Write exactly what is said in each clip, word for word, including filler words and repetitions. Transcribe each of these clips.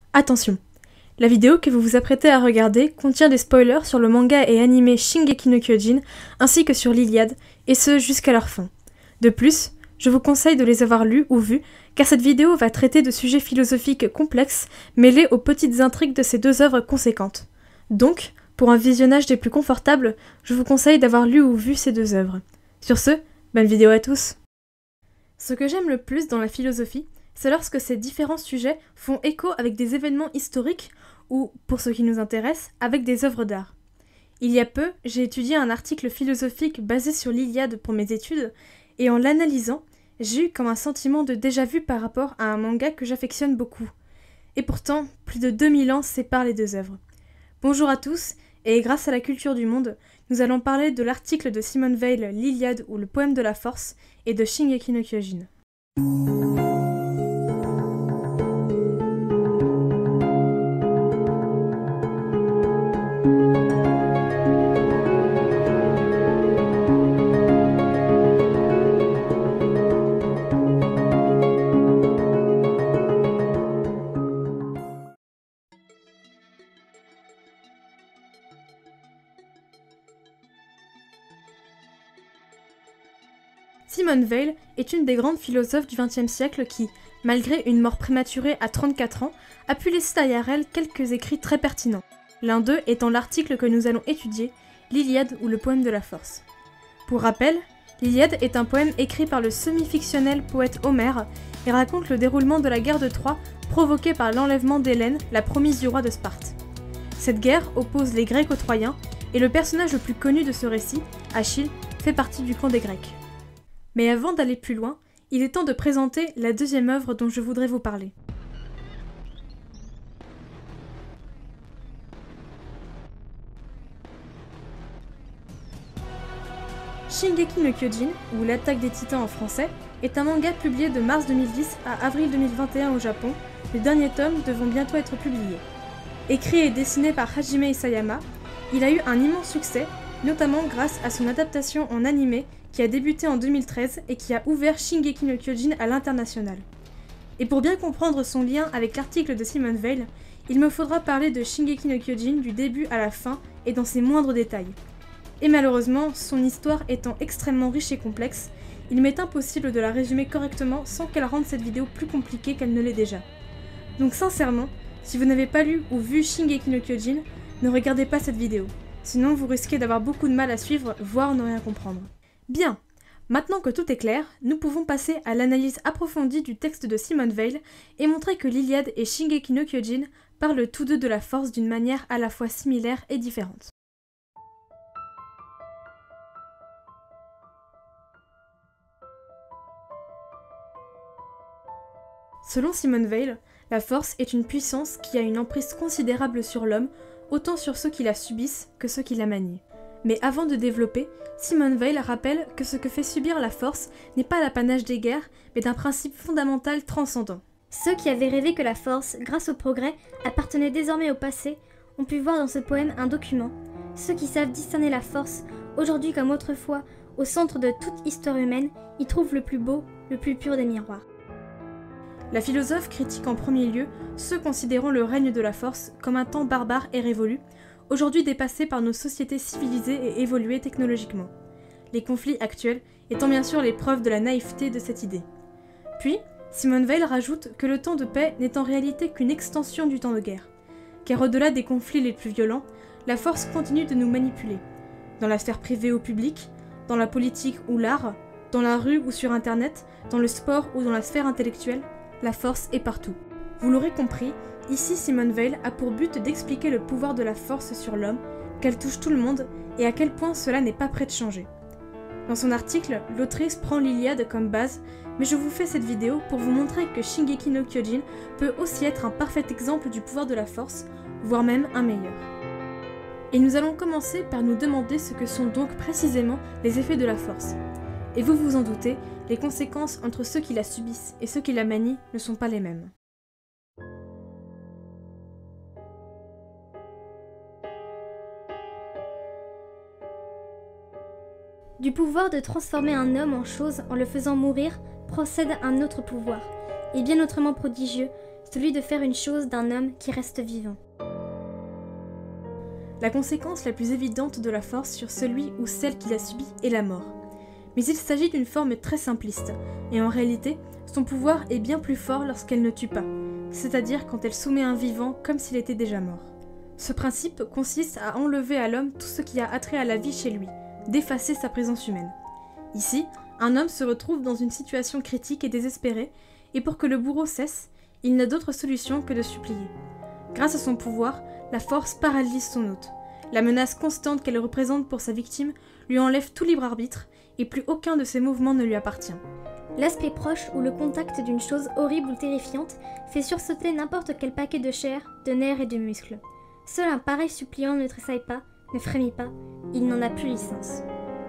Attention, la vidéo que vous vous apprêtez à regarder contient des spoilers sur le manga et animé Shingeki no Kyojin ainsi que sur l'Iliade, et ce jusqu'à leur fin. De plus, je vous conseille de les avoir lus ou vus car cette vidéo va traiter de sujets philosophiques complexes mêlés aux petites intrigues de ces deux œuvres conséquentes. Donc, pour un visionnage des plus confortables, je vous conseille d'avoir lu ou vu ces deux œuvres. Sur ce, bonne vidéo à tous. Ce que j'aime le plus dans la philosophie, c'est lorsque ces différents sujets font écho avec des événements historiques ou, pour ce qui nous intéresse, avec des œuvres d'art. Il y a peu, j'ai étudié un article philosophique basé sur l'Iliade pour mes études, et en l'analysant, j'ai eu comme un sentiment de déjà-vu par rapport à un manga que j'affectionne beaucoup. Et pourtant, plus de deux mille ans séparent les deux œuvres. Bonjour à tous, et grâce à la culture du monde, nous allons parler de l'article de Simone Weil, l'Iliade ou le poème de la force, et de Shingeki no Kyojin. Simone Weil est une des grandes philosophes du vingtième siècle qui, malgré une mort prématurée à trente-quatre ans, a pu laisser derrière elle quelques écrits très pertinents. L'un d'eux étant l'article que nous allons étudier, l'Iliade ou le poème de la force. Pour rappel, l'Iliade est un poème écrit par le semi-fictionnel poète Homère et raconte le déroulement de la guerre de Troie provoquée par l'enlèvement d'Hélène, la promise du roi de Sparte. Cette guerre oppose les Grecs aux Troyens et le personnage le plus connu de ce récit, Achille, fait partie du camp des Grecs. Mais avant d'aller plus loin, il est temps de présenter la deuxième œuvre dont je voudrais vous parler. Shingeki no Kyojin, ou l'attaque des titans en français, est un manga publié de mars deux mille dix à avril deux mille vingt et un au Japon, les derniers tomes devant bientôt être publiés. Écrit et dessiné par Hajime Isayama, il a eu un immense succès, notamment grâce à son adaptation en animé qui a débuté en deux mille treize et qui a ouvert Shingeki no Kyojin à l'international. Et pour bien comprendre son lien avec l'article de Simone Weil, il me faudra parler de Shingeki no Kyojin du début à la fin et dans ses moindres détails. Et malheureusement, son histoire étant extrêmement riche et complexe, il m'est impossible de la résumer correctement sans qu'elle rende cette vidéo plus compliquée qu'elle ne l'est déjà. Donc sincèrement, si vous n'avez pas lu ou vu Shingeki no Kyojin, ne regardez pas cette vidéo. Sinon vous risquez d'avoir beaucoup de mal à suivre, voire ne rien comprendre. Bien, maintenant que tout est clair, nous pouvons passer à l'analyse approfondie du texte de Simone Weil et montrer que l'Iliade et Shingeki no Kyojin parlent tous deux de la force d'une manière à la fois similaire et différente. Selon Simone Weil, la force est une puissance qui a une emprise considérable sur l'homme, autant sur ceux qui la subissent que ceux qui la manient. Mais avant de développer, Simone Weil rappelle que ce que fait subir la force n'est pas l'apanage des guerres, mais d'un principe fondamental transcendant. Ceux qui avaient rêvé que la force, grâce au progrès, appartenait désormais au passé, ont pu voir dans ce poème un document. Ceux qui savent discerner la force, aujourd'hui comme autrefois, au centre de toute histoire humaine, y trouvent le plus beau, le plus pur des miroirs. La philosophe critique en premier lieu ceux considérant le règne de la force comme un temps barbare et révolu, aujourd'hui dépassé par nos sociétés civilisées et évoluées technologiquement. Les conflits actuels étant bien sûr les preuves de la naïveté de cette idée. Puis, Simone Weil rajoute que le temps de paix n'est en réalité qu'une extension du temps de guerre, car au-delà des conflits les plus violents, la force continue de nous manipuler, dans la sphère privée ou publique, dans la politique ou l'art, dans la rue ou sur internet, dans le sport ou dans la sphère intellectuelle, la force est partout. Vous l'aurez compris, ici Simone Weil a pour but d'expliquer le pouvoir de la force sur l'homme, qu'elle touche tout le monde et à quel point cela n'est pas prêt de changer. Dans son article, l'autrice prend l'Iliade comme base, mais je vous fais cette vidéo pour vous montrer que Shingeki no Kyojin peut aussi être un parfait exemple du pouvoir de la force, voire même un meilleur. Et nous allons commencer par nous demander ce que sont donc précisément les effets de la force. Et vous vous en doutez, les conséquences entre ceux qui la subissent et ceux qui la manient ne sont pas les mêmes. Du pouvoir de transformer un homme en chose en le faisant mourir procède un autre pouvoir, et bien autrement prodigieux, celui de faire une chose d'un homme qui reste vivant. La conséquence la plus évidente de la force sur celui ou celle qui l'a subie est la mort. Mais il s'agit d'une forme très simpliste, et en réalité, son pouvoir est bien plus fort lorsqu'elle ne tue pas, c'est-à-dire quand elle soumet un vivant comme s'il était déjà mort. Ce principe consiste à enlever à l'homme tout ce qui a attrait à la vie chez lui, d'effacer sa présence humaine. Ici, un homme se retrouve dans une situation critique et désespérée, et pour que le bourreau cesse, il n'a d'autre solution que de supplier. Grâce à son pouvoir, la force paralyse son hôte. La menace constante qu'elle représente pour sa victime lui enlève tout libre arbitre, et plus aucun de ses mouvements ne lui appartient. L'aspect proche ou le contact d'une chose horrible ou terrifiante fait sursauter n'importe quel paquet de chair, de nerfs et de muscles. Seul un pareil suppliant ne tressaille pas, ne frémit pas, il n'en a plus licence.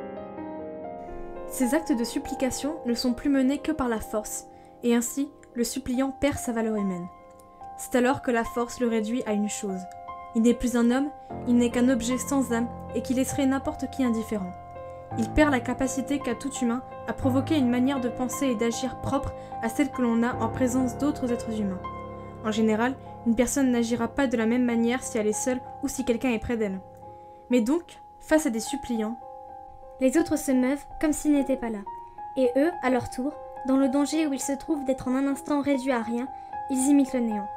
Ces actes de supplication ne sont plus menés que par la force, et ainsi, le suppliant perd sa valeur humaine. C'est alors que la force le réduit à une chose. Il n'est plus un homme, il n'est qu'un objet sans âme et qui laisserait n'importe qui indifférent. Il perd la capacité qu'a tout humain à provoquer une manière de penser et d'agir propre à celle que l'on a en présence d'autres êtres humains. En général, une personne n'agira pas de la même manière si elle est seule ou si quelqu'un est près d'elle. Mais donc, face à des suppliants, les autres se meuvent comme s'ils n'étaient pas là. Et eux, à leur tour, dans le danger où ils se trouvent d'être en un instant réduits à rien, ils imitent le néant.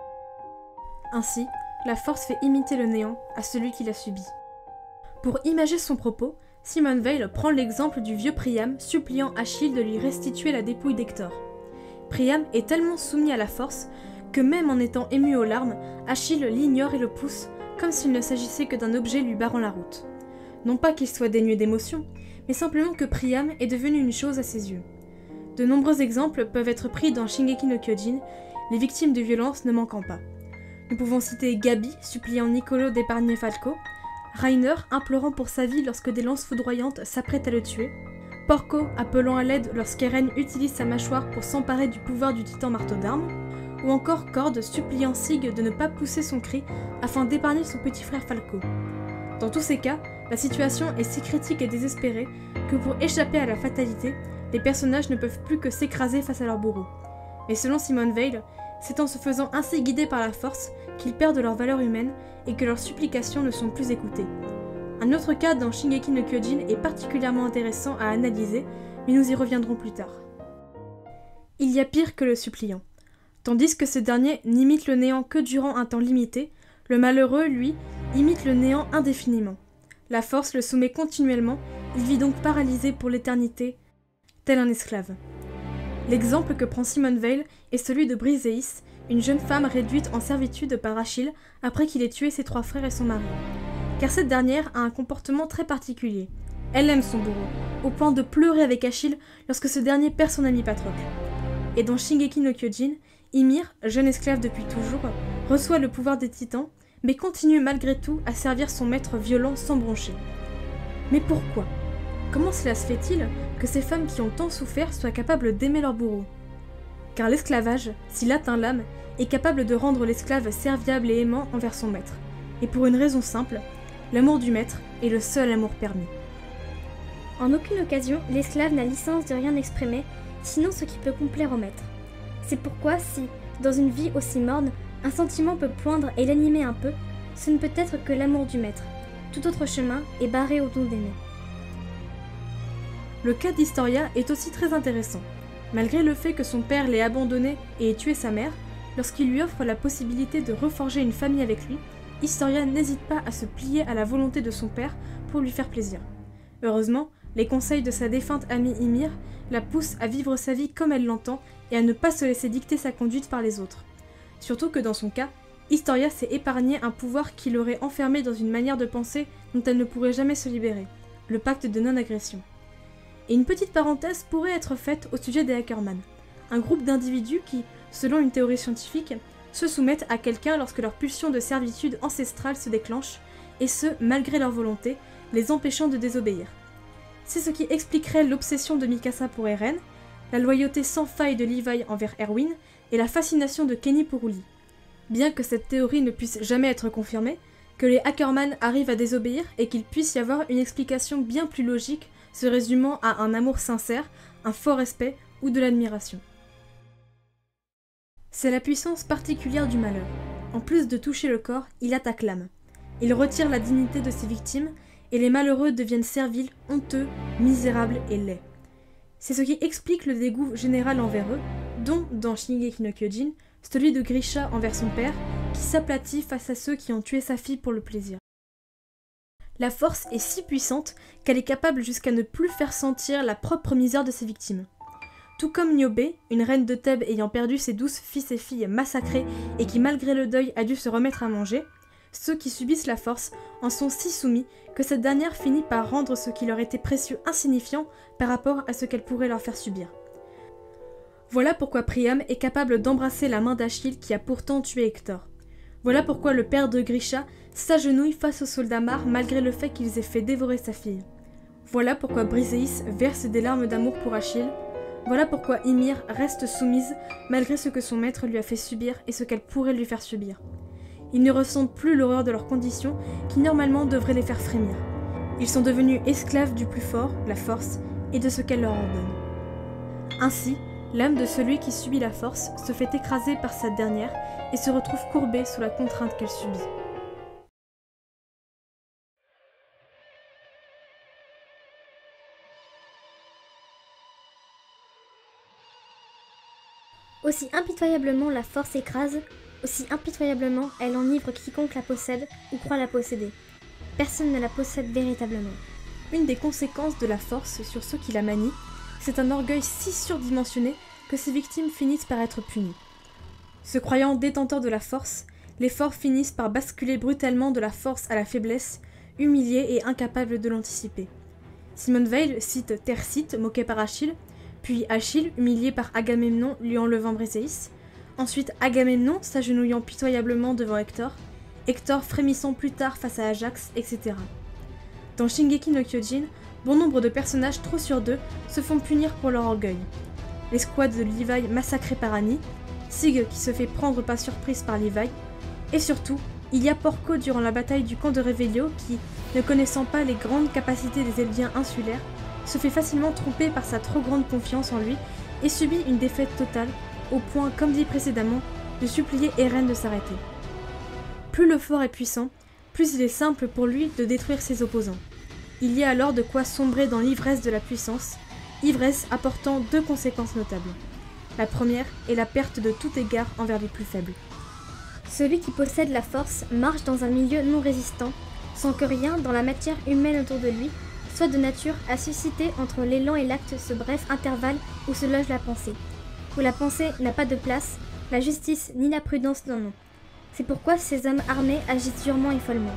Ainsi, la force fait imiter le néant à celui qui l'a subi. Pour imager son propos, Simone Weil prend l'exemple du vieux Priam suppliant Achille de lui restituer la dépouille d'Hector. Priam est tellement soumis à la force que même en étant ému aux larmes, Achille l'ignore et le pousse comme s'il ne s'agissait que d'un objet lui barrant la route. Non pas qu'il soit dénué d'émotion, mais simplement que Priam est devenu une chose à ses yeux. De nombreux exemples peuvent être pris dans Shingeki no Kyojin, les victimes de violences ne manquant pas. Nous pouvons citer Gabi suppliant Niccolo d'épargner Falco, Reiner implorant pour sa vie lorsque des lances foudroyantes s'apprêtent à le tuer, Porco appelant à l'aide lorsqu'Eren utilise sa mâchoire pour s'emparer du pouvoir du titan marteau d'armes, ou encore Cord suppliant Sig de ne pas pousser son cri afin d'épargner son petit frère Falco. Dans tous ces cas, la situation est si critique et désespérée que pour échapper à la fatalité, les personnages ne peuvent plus que s'écraser face à leur bourreau. Mais selon Simone Weil, c'est en se faisant ainsi guider par la force qu'ils perdent leur valeur humaine et que leurs supplications ne sont plus écoutées. Un autre cas dans Shingeki no Kyojin est particulièrement intéressant à analyser, mais nous y reviendrons plus tard. Il y a pire que le suppliant. Tandis que ce dernier n'imite le néant que durant un temps limité, le malheureux, lui, imite le néant indéfiniment. La force le soumet continuellement, il vit donc paralysé pour l'éternité, tel un esclave. L'exemple que prend Simone Weil est celui de Briseis, une jeune femme réduite en servitude par Achille après qu'il ait tué ses trois frères et son mari. Car cette dernière a un comportement très particulier. Elle aime son bourreau, au point de pleurer avec Achille lorsque ce dernier perd son ami Patrocle. Et dans Shingeki no Kyojin, Ymir, jeune esclave depuis toujours, reçoit le pouvoir des titans, mais continue malgré tout à servir son maître violent sans broncher. Mais pourquoi ? Comment cela se fait-il que ces femmes qui ont tant souffert soient capables d'aimer leur bourreau ? Car l'esclavage, s'il atteint l'âme, est capable de rendre l'esclave serviable et aimant envers son maître. Et pour une raison simple, l'amour du maître est le seul amour permis. En aucune occasion, l'esclave n'a licence de rien exprimer, sinon ce qui peut complaire au maître. C'est pourquoi si, dans une vie aussi morne, un sentiment peut poindre et l'animer un peu, ce ne peut être que l'amour du maître. Tout autre chemin est barré au don d'aimer. Le cas d'Historia est aussi très intéressant. Malgré le fait que son père l'ait abandonné et ait tué sa mère, lorsqu'il lui offre la possibilité de reforger une famille avec lui, Historia n'hésite pas à se plier à la volonté de son père pour lui faire plaisir. Heureusement, les conseils de sa défunte amie Ymir la poussent à vivre sa vie comme elle l'entend et à ne pas se laisser dicter sa conduite par les autres. Surtout que dans son cas, Historia s'est épargné un pouvoir qui l'aurait enfermée dans une manière de penser dont elle ne pourrait jamais se libérer, le pacte de non-agression. Et une petite parenthèse pourrait être faite au sujet des Ackerman, un groupe d'individus qui, selon une théorie scientifique, se soumettent à quelqu'un lorsque leur pulsion de servitude ancestrale se déclenche, et ce, malgré leur volonté, les empêchant de désobéir. C'est ce qui expliquerait l'obsession de Mikasa pour Eren, la loyauté sans faille de Levi envers Erwin, et la fascination de Kenny pour Uli. Bien que cette théorie ne puisse jamais être confirmée, que les Ackerman arrivent à désobéir et qu'il puisse y avoir une explication bien plus logique se résumant à un amour sincère, un fort respect ou de l'admiration. C'est la puissance particulière du malheur. En plus de toucher le corps, il attaque l'âme. Il retire la dignité de ses victimes, et les malheureux deviennent serviles, honteux, misérables et laids. C'est ce qui explique le dégoût général envers eux, dont, dans Shingeki no Kyojin, celui de Grisha envers son père, qui s'aplatit face à ceux qui ont tué sa fille pour le plaisir. La force est si puissante qu'elle est capable jusqu'à ne plus faire sentir la propre misère de ses victimes. Tout comme Niobe, une reine de Thèbes ayant perdu ses douze fils et filles massacrés et qui malgré le deuil a dû se remettre à manger, ceux qui subissent la force en sont si soumis que cette dernière finit par rendre ce qui leur était précieux insignifiant par rapport à ce qu'elle pourrait leur faire subir. Voilà pourquoi Priam est capable d'embrasser la main d'Achille qui a pourtant tué Hector. Voilà pourquoi le père de Grisha s'agenouille face aux soldats mares malgré le fait qu'ils aient fait dévorer sa fille. Voilà pourquoi Briseis verse des larmes d'amour pour Achille. Voilà pourquoi Ymir reste soumise malgré ce que son maître lui a fait subir et ce qu'elle pourrait lui faire subir. Ils ne ressentent plus l'horreur de leurs conditions qui normalement devraient les faire frémir. Ils sont devenus esclaves du plus fort, la force, et de ce qu'elle leur ordonne. Ainsi, l'âme de celui qui subit la force se fait écraser par cette dernière et se retrouve courbée sous la contrainte qu'elle subit. Aussi impitoyablement la force écrase, aussi impitoyablement elle enivre quiconque la possède ou croit la posséder. Personne ne la possède véritablement. Une des conséquences de la force sur ceux qui la manient, c'est un orgueil si surdimensionné que ses victimes finissent par être punies. Se croyant détenteurs de la force, les forts finissent par basculer brutalement de la force à la faiblesse, humiliés et incapables de l'anticiper. Simone Weil cite Thersites, moqué par Achille, puis Achille, humilié par Agamemnon, lui enlevant Briseis, ensuite Agamemnon s'agenouillant pitoyablement devant Hector, Hector frémissant plus tard face à Ajax, et cetera. Dans Shingeki no Kyojin, bon nombre de personnages trop sûrs d'eux se font punir pour leur orgueil. L'escouade de Levi massacrée par Annie, Sig qui se fait prendre par surprise par Levi, et surtout, il y a Porco durant la bataille du camp de Revelio qui, ne connaissant pas les grandes capacités des Eldiens insulaires, se fait facilement tromper par sa trop grande confiance en lui et subit une défaite totale, au point, comme dit précédemment, de supplier Eren de s'arrêter. Plus le fort est puissant, plus il est simple pour lui de détruire ses opposants. Il y a alors de quoi sombrer dans l'ivresse de la puissance, ivresse apportant deux conséquences notables. La première est la perte de tout égard envers les plus faibles. Celui qui possède la force marche dans un milieu non résistant, sans que rien dans la matière humaine autour de lui soit de nature à susciter entre l'élan et l'acte ce bref intervalle où se loge la pensée. Où la pensée n'a pas de place, la justice ni la prudence n'en ont. C'est pourquoi ces hommes armés agissent durement et follement.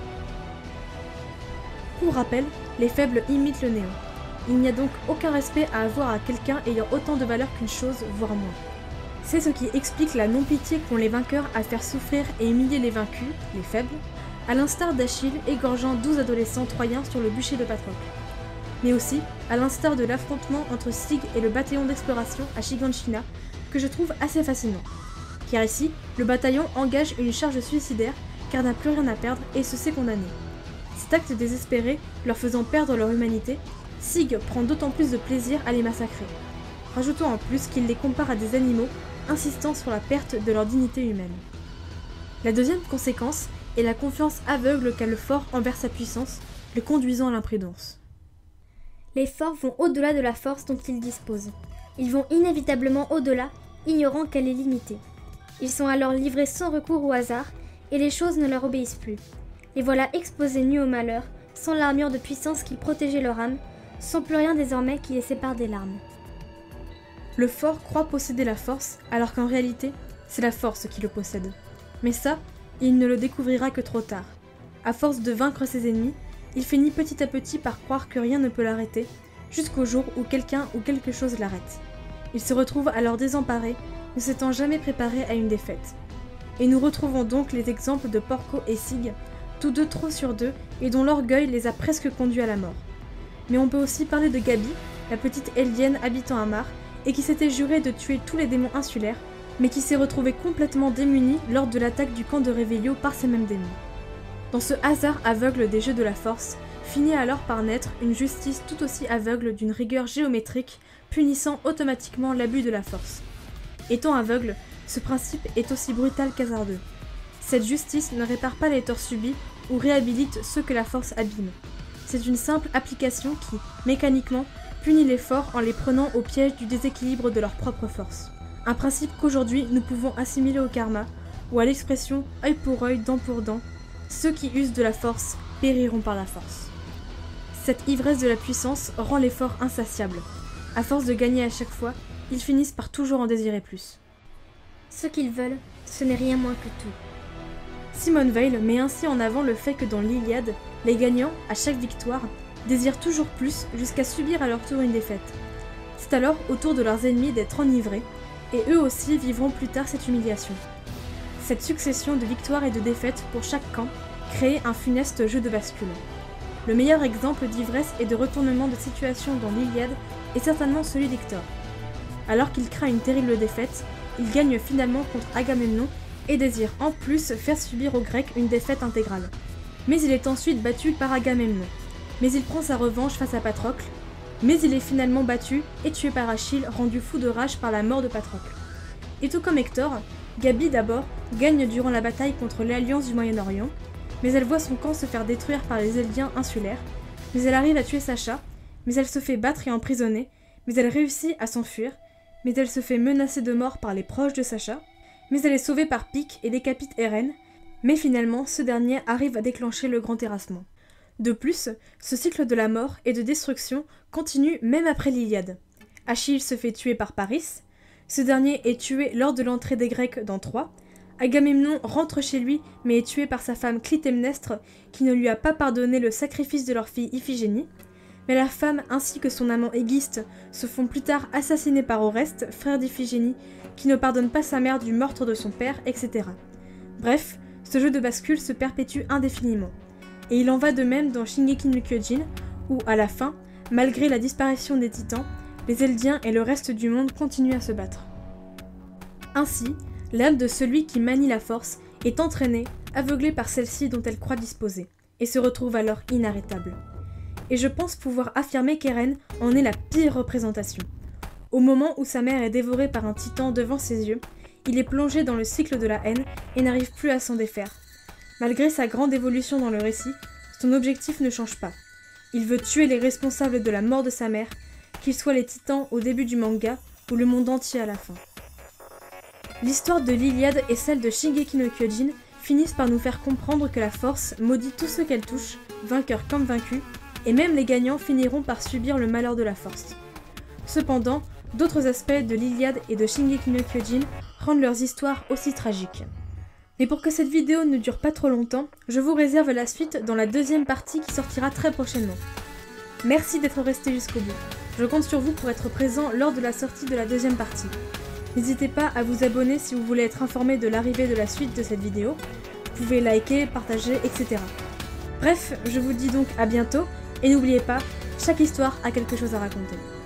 Pour rappel, les faibles imitent le néant. Il n'y a donc aucun respect à avoir à quelqu'un ayant autant de valeur qu'une chose, voire moins. C'est ce qui explique la non-pitié qu'ont les vainqueurs à faire souffrir et humilier les vaincus, les faibles, à l'instar d'Achille égorgeant douze adolescents troyens sur le bûcher de Patrocle. Mais aussi, à l'instar de l'affrontement entre Sig et le bataillon d'exploration à Shiganshina, que je trouve assez fascinant. Car ici, le bataillon engage une charge suicidaire car n'a plus rien à perdre et se sait condamné. Cet acte désespéré, leur faisant perdre leur humanité, Sig prend d'autant plus de plaisir à les massacrer. Rajoutons en plus qu'il les compare à des animaux, insistant sur la perte de leur dignité humaine. La deuxième conséquence est la confiance aveugle qu'a le fort envers sa puissance, le conduisant à l'imprudence. Les forts vont au-delà de la force dont ils disposent. Ils vont inévitablement au-delà, ignorant qu'elle est limitée. Ils sont alors livrés sans recours au hasard, et les choses ne leur obéissent plus. Les voilà exposés nus au malheur, sans l'armure de puissance qui protégeait leur âme, sans plus rien désormais qui les sépare des larmes. Le fort croit posséder la force, alors qu'en réalité, c'est la force qui le possède. Mais ça, il ne le découvrira que trop tard. À force de vaincre ses ennemis, il finit petit à petit par croire que rien ne peut l'arrêter, jusqu'au jour où quelqu'un ou quelque chose l'arrête. Il se retrouve alors désemparé, ne s'étant jamais préparé à une défaite. Et nous retrouvons donc les exemples de Porco et Sig, tous deux trop sûrs d'eux et dont l'orgueil les a presque conduits à la mort. Mais on peut aussi parler de Gabi, la petite Eldienne habitant à Mar, et qui s'était jurée de tuer tous les démons insulaires, mais qui s'est retrouvée complètement démunie lors de l'attaque du camp de Revelio par ces mêmes démons. Dans ce hasard aveugle des jeux de la force, finit alors par naître une justice tout aussi aveugle d'une rigueur géométrique, punissant automatiquement l'abus de la force. Étant aveugle, Ce principe est aussi brutal qu'hasardeux. Cette justice ne répare pas les torts subis ou réhabilite ceux que la force abîme. C'est une simple application qui, mécaniquement, punit les forts en les prenant au piège du déséquilibre de leur propre force. Un principe qu'aujourd'hui nous pouvons assimiler au karma, ou à l'expression « œil pour œil, dent pour dent », ceux qui usent de la force périront par la force. Cette ivresse de la puissance rend les forts insatiables. À force de gagner à chaque fois, ils finissent par toujours en désirer plus. Ce qu'ils veulent, ce n'est rien moins que tout. Simone Weil met ainsi en avant le fait que dans l'Iliade, les gagnants, à chaque victoire, désirent toujours plus jusqu'à subir à leur tour une défaite. C'est alors au tour de leurs ennemis d'être enivrés, et eux aussi vivront plus tard cette humiliation. Cette succession de victoires et de défaites pour chaque camp crée un funeste jeu de bascule. Le meilleur exemple d'ivresse et de retournement de situation dans l'Iliade est certainement celui d'Hector. Alors qu'il craint une terrible défaite, il gagne finalement contre Agamemnon et désire en plus faire subir aux Grecs une défaite intégrale. Mais il est ensuite battu par Agamemnon. Mais il prend sa revanche face à Patrocle. Mais il est finalement battu et tué par Achille, rendu fou de rage par la mort de Patrocle. Et tout comme Hector, Gabi d'abord gagne durant la bataille contre l'Alliance du Moyen-Orient, mais elle voit son camp se faire détruire par les Eldiens insulaires, mais elle arrive à tuer Sacha, mais elle se fait battre et emprisonner, mais elle réussit à s'enfuir, mais elle se fait menacer de mort par les proches de Sacha, mais elle est sauvée par Pic et décapite Hérène, mais finalement ce dernier arrive à déclencher le grand terrassement. De plus, ce cycle de la mort et de destruction continue même après l'Iliade. Achille se fait tuer par Paris, ce dernier est tué lors de l'entrée des Grecs dans Troie, Agamemnon rentre chez lui mais est tué par sa femme Clytemnestre qui ne lui a pas pardonné le sacrifice de leur fille Iphigénie, mais la femme ainsi que son amant Égiste se font plus tard assassiner par Oreste, frère d'Iphigénie, qui ne pardonne pas sa mère du meurtre de son père, et cetera. Bref, ce jeu de bascule se perpétue indéfiniment. Et il en va de même dans Shingeki no Kyojin, où, à la fin, malgré la disparition des titans, les Eldiens et le reste du monde continuent à se battre. Ainsi, l'âme de celui qui manie la force est entraînée, aveuglée par celle-ci dont elle croit disposer, et se retrouve alors inarrêtable. Et je pense pouvoir affirmer qu'Eren en est la pire représentation. Au moment où sa mère est dévorée par un titan devant ses yeux, il est plongé dans le cycle de la haine et n'arrive plus à s'en défaire. Malgré sa grande évolution dans le récit, son objectif ne change pas. Il veut tuer les responsables de la mort de sa mère, qu'ils soient les titans au début du manga ou le monde entier à la fin. L'histoire de l'Iliade et celle de Shingeki no Kyojin finissent par nous faire comprendre que la force maudit tous ceux qu'elle touche, vainqueurs comme vaincus, et même les gagnants finiront par subir le malheur de la force. Cependant, d'autres aspects de l'Iliade et de Shingeki no Kyojin rendent leurs histoires aussi tragiques. Mais pour que cette vidéo ne dure pas trop longtemps, je vous réserve la suite dans la deuxième partie qui sortira très prochainement. Merci d'être resté jusqu'au bout. Je compte sur vous pour être présent lors de la sortie de la deuxième partie. N'hésitez pas à vous abonner si vous voulez être informé de l'arrivée de la suite de cette vidéo. Vous pouvez liker, partager, et cetera. Bref, je vous dis donc à bientôt, et n'oubliez pas, chaque histoire a quelque chose à raconter.